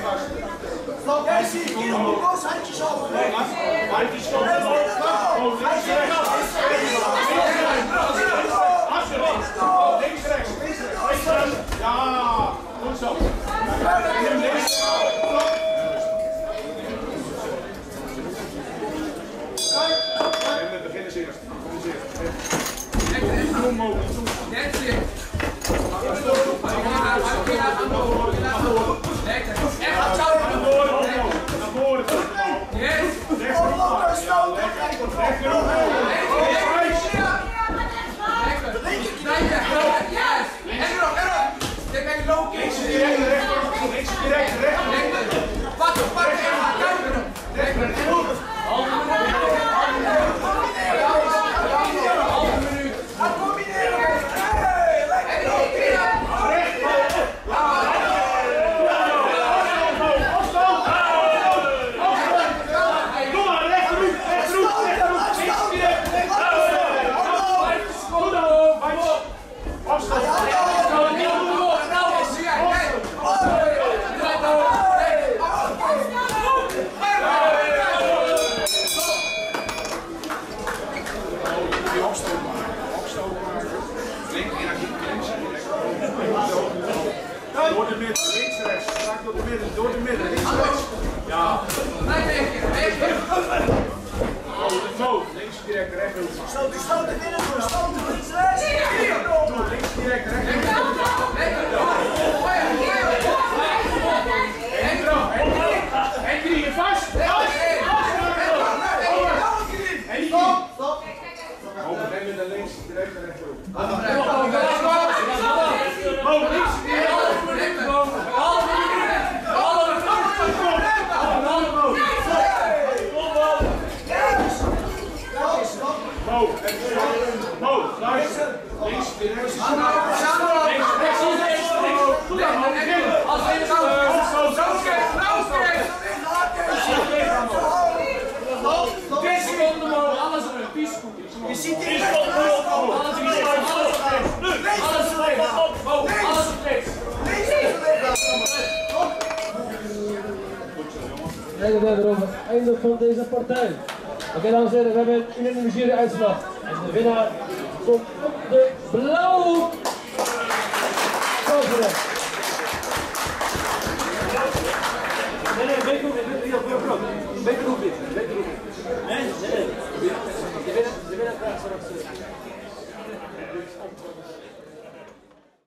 Jij ziet hier op de bos, handjes over. Handjes stoppen. Links, rechts. Ja, goed zo. Links. We beginnen eerst. Door de midden, links, rechts. Strak door de midden, links, rechts. Ja. Zo, links, direct, rechts. Stoten binnen door, stoten links, rechts. Links, direct, rechts. En knieën vast. En stop. Over en naar links, direct naar rechts. Links, direct. Luister. Links, direct. Je ziet hier En we hebben over het einde van deze partij. Oké, dames en heren, we hebben een unanieme jury-uitslag. En de winnaar komt op de blauwe.